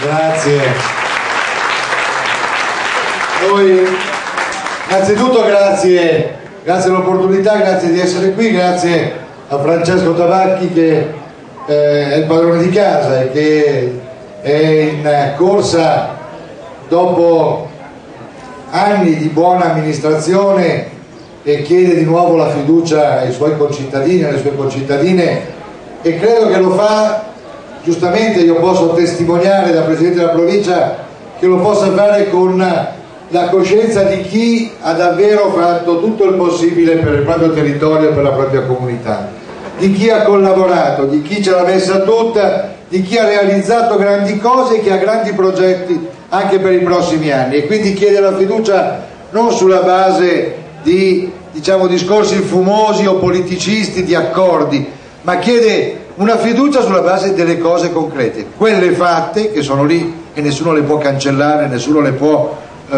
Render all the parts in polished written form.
Grazie. Noi innanzitutto grazie dell'opportunità, grazie di essere qui, grazie a Francesco Tabacchi che è il padrone di casa e che è in corsa dopo anni di buona amministrazione e chiede di nuovo la fiducia ai suoi concittadini e alle sue concittadine, e credo che lo fa giustamente. Io posso testimoniare da Presidente della Provincia che lo possa fare con la coscienza di chi ha davvero fatto tutto il possibile per il proprio territorio e per la propria comunità, di chi ha collaborato, di chi ce l'ha messa tutta, di chi ha realizzato grandi cose e che ha grandi progetti anche per i prossimi anni, e quindi chiede la fiducia non sulla base di discorsi fumosi o politicisti, di accordi, ma chiede una fiducia sulla base delle cose concrete, quelle fatte che sono lì e nessuno le può cancellare, nessuno le può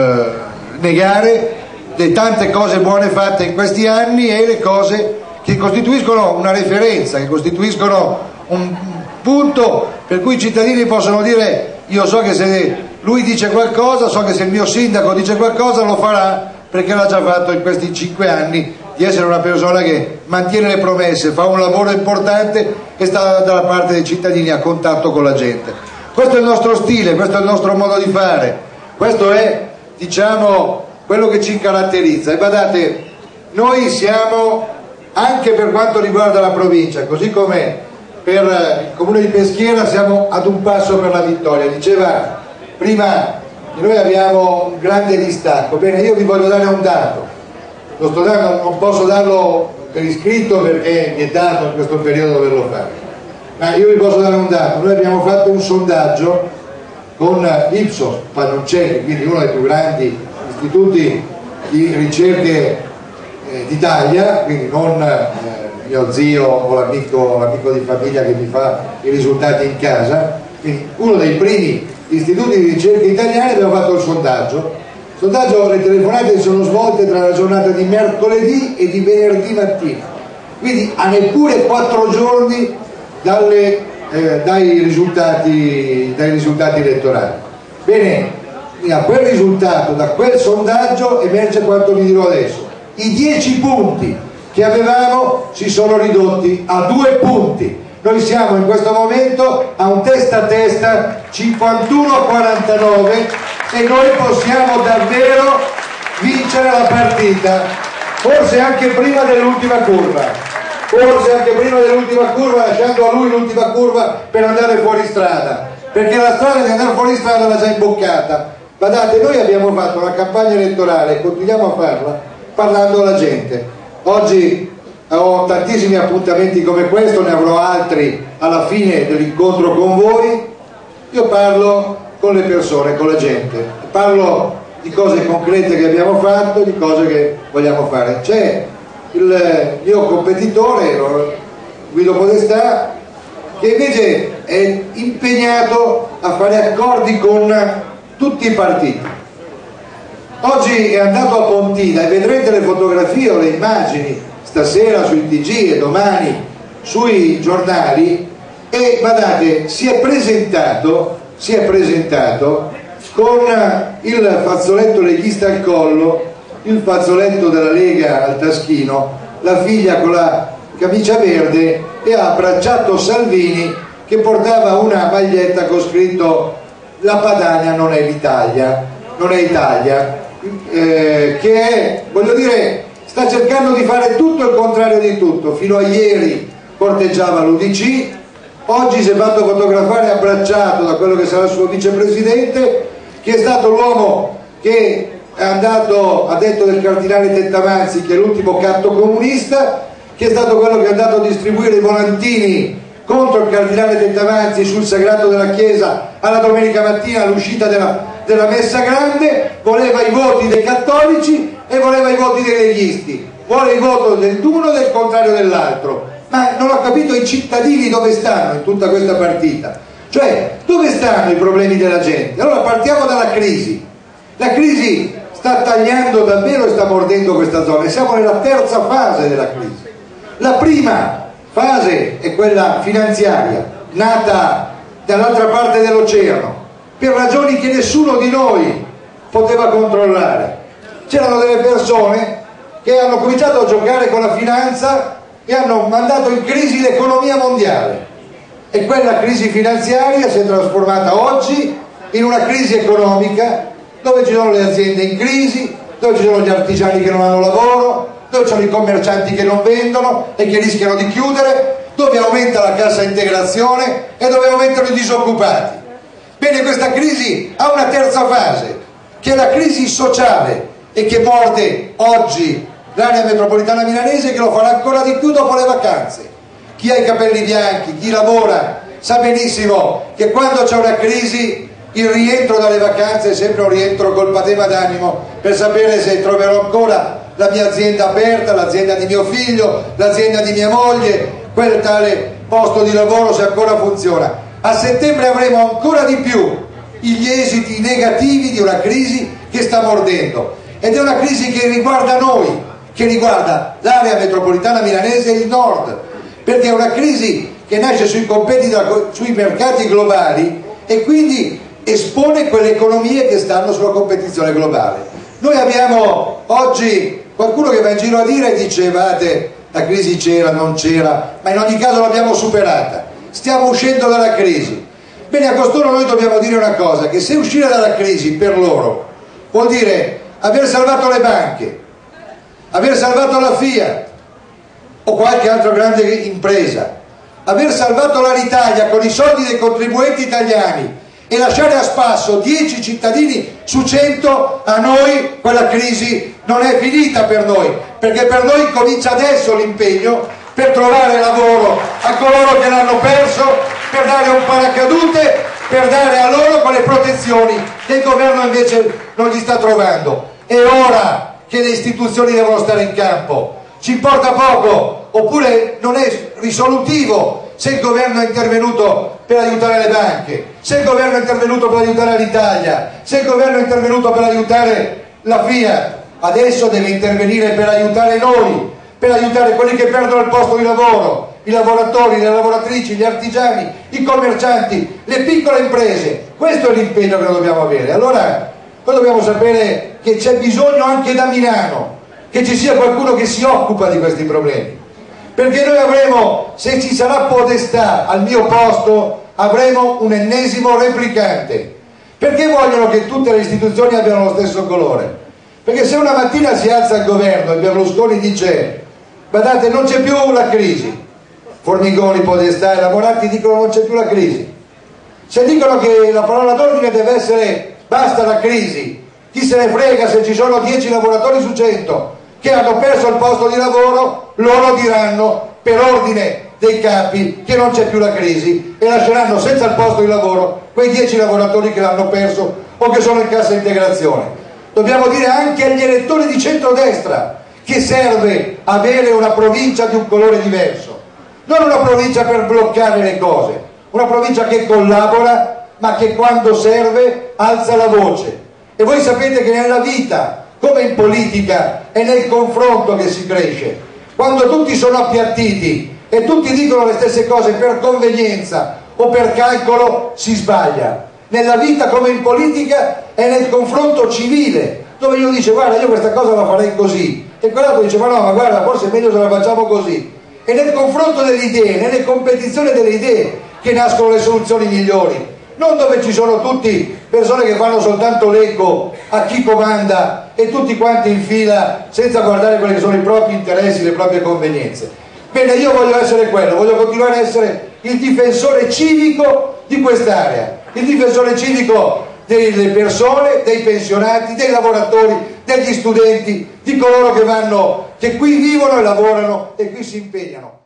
negare, le tante cose buone fatte in questi anni e le cose che costituiscono una referenza, che costituiscono un punto per cui i cittadini possono dire: io so che se lui dice qualcosa, so che se il mio sindaco dice qualcosa lo farà, perché l'ha già fatto in questi 5 anni, di essere una persona che mantiene le promesse, fa un lavoro importante e sta dalla parte dei cittadini, a contatto con la gente. Questo è il nostro stile, questo è il nostro modo di fare, questo è quello che ci caratterizza. E badate, noi siamo, anche per quanto riguarda la provincia, così come per il comune di Peschiera, siamo ad un passo per la vittoria. Diceva prima che noi abbiamo un grande distacco. Bene, io vi voglio dare un dato, lo sto dando, non posso darlo per iscritto perché è vietato in questo periodo doverlo fare, ma io vi posso dare un dato. Noi abbiamo fatto un sondaggio con Ipsos Pannoncelli, quindi uno dei più grandi istituti di ricerche d'Italia, quindi non mio zio o l'amico di famiglia che mi fa i risultati in casa, quindi uno dei primi istituti di ricerca italiani. Abbiamo fatto il sondaggio, le telefonate sono svolte tra la giornata di mercoledì e di venerdì mattina, quindi a neppure 4 giorni dai risultati elettorali. Bene, da quel risultato, da quel sondaggio emerge quanto vi dirò adesso. I 10 punti che avevamo si sono ridotti a 2 punti. Noi siamo in questo momento a un testa a testa 51-49 e noi possiamo davvero vincere la partita, forse anche prima dell'ultima curva, lasciando a lui l'ultima curva per andare fuori strada, perché la strada di andare fuori strada l'ha già imboccata. Guardate, noi abbiamo fatto una campagna elettorale e continuiamo a farla parlando alla gente. Oggi ho tantissimi appuntamenti come questo, ne avrò altri alla fine dell'incontro con voi. Io parlo con le persone, con la gente, parlo di cose concrete che abbiamo fatto, di cose che vogliamo fare. C'è il mio competitore Guido Podestà, che invece è impegnato a fare accordi con tutti i partiti. Oggi è andato a Pontina e vedrete le fotografie o le immagini stasera sui TG e domani sui giornali, e guardate, si è presentato con il fazzoletto leghista al collo, il fazzoletto della Lega al taschino, la figlia con la camicia verde, e ha abbracciato Salvini che portava una maglietta con scritto "La Padania non è l'Italia", che è, voglio dire, sta cercando di fare tutto il contrario di tutto. Fino a ieri corteggiava l'UDC, oggi si è fatto fotografare abbracciato da quello che sarà il suo vicepresidente, che è stato l'uomo che ha detto del cardinale Tettamanzi che è l'ultimo catto comunista, che è stato quello che è andato a distribuire i volantini contro il cardinale Tettamanzi sul sagrato della Chiesa alla domenica mattina all'uscita della messa grande. Voleva i voti dei cattolici e voleva i voti dei leghisti, vuole il voto dell'uno e del contrario dell'altro. Ma non ho capito i cittadini dove stanno in tutta questa partita, cioè dove stanno i problemi della gente. Allora partiamo dalla crisi. La crisi sta tagliando davvero e sta mordendo questa zona, e siamo nella terza fase della crisi. La prima fase è quella finanziaria, nata dall'altra parte dell'oceano, per ragioni che nessuno di noi poteva controllare. C'erano delle persone che hanno cominciato a giocare con la finanza e hanno mandato in crisi l'economia mondiale, e quella crisi finanziaria si è trasformata oggi in una crisi economica, dove ci sono le aziende in crisi, dove ci sono gli artigiani che non hanno lavoro, dove ci sono i commercianti che non vendono e che rischiano di chiudere, dove aumenta la cassa integrazione e dove aumentano i disoccupati. Bene, questa crisi ha una terza fase, che è la crisi sociale, e che morde oggi l'area metropolitana milanese, che lo farà ancora di più dopo le vacanze. Chi ha i capelli bianchi, chi lavora, sa benissimo che quando c'è una crisi il rientro dalle vacanze è sempre un rientro col patema d'animo per sapere se troverò ancora la mia azienda aperta, l'azienda di mio figlio, l'azienda di mia moglie, quel tale posto di lavoro se ancora funziona. A settembre avremo ancora di più gli esiti negativi di una crisi che sta mordendo, ed è una crisi che riguarda noi, che riguarda l'area metropolitana milanese e il nord, perché è una crisi che nasce sui sui mercati globali e quindi espone quelle economie che stanno sulla competizione globale. Noi abbiamo oggi qualcuno che va in giro a dire e dice guardate, la crisi c'era, non c'era, ma in ogni caso l'abbiamo superata, stiamo uscendo dalla crisi. Bene, a costoro noi dobbiamo dire una cosa, che se uscire dalla crisi per loro vuol dire aver salvato le banche, aver salvato la Fiat o qualche altra grande impresa, aver salvato l'Alitalia con i soldi dei contribuenti italiani e lasciare a spasso 10 cittadini su 100, a noi quella crisi non è finita per noi, perché per noi comincia adesso l'impegno per trovare lavoro a coloro che l'hanno perso, per dare un paracadute, per dare a loro quelle protezioni che il governo invece non gli sta trovando. È ora che le istituzioni devono stare in campo. Ci importa poco, oppure non è risolutivo se il governo è intervenuto per aiutare le banche, se il governo è intervenuto per aiutare l'Italia, se il governo è intervenuto per aiutare la Fiat. Adesso deve intervenire per aiutare noi, per aiutare quelli che perdono il posto di lavoro, i lavoratori, le lavoratrici, gli artigiani, i commercianti, le piccole imprese. Questo è l'impegno che noi dobbiamo avere. Allora noi dobbiamo sapere che c'è bisogno anche da Milano che ci sia qualcuno che si occupa di questi problemi, perché noi avremo, se ci sarà podestà al mio posto, avremo un ennesimo replicante. Perché vogliono che tutte le istituzioni abbiano lo stesso colore? Perché se una mattina si alza il governo e Berlusconi dice guardate non c'è più la crisi, Formigoni, Podestà e Moratti dicono non c'è più la crisi. Se dicono che la parola d'ordine deve essere basta la crisi, chi se ne frega se ci sono 10 lavoratori su 100 che hanno perso il posto di lavoro, loro diranno per ordine dei capi che non c'è più la crisi e lasceranno senza il posto di lavoro quei 10 lavoratori che l'hanno perso o che sono in cassa integrazione. Dobbiamo dire anche agli elettori di centrodestra che serve avere una provincia di un colore diverso, non una provincia per bloccare le cose, una provincia che collabora ma che quando serve alza la voce. E voi sapete che nella vita, come in politica, è nel confronto che si cresce. Quando tutti sono appiattiti e tutti dicono le stesse cose per convenienza o per calcolo, si sbaglia. Nella vita, come in politica, è nel confronto civile, dove io dice guarda io questa cosa la farei così e quell'altro dice ma no, ma guarda forse è meglio se la facciamo così. È nel confronto delle idee, nelle competizioni delle idee che nascono le soluzioni migliori, non dove ci sono tutti persone che fanno soltanto l'eco a chi comanda e tutti quanti in fila senza guardare quelli che sono i propri interessi, le proprie convenienze. Bene, io voglio essere quello, voglio continuare a essere il difensore civico di quest'area, il difensore civico delle persone, dei pensionati, dei lavoratori, degli studenti, di coloro che qui vivono e lavorano e qui si impegnano.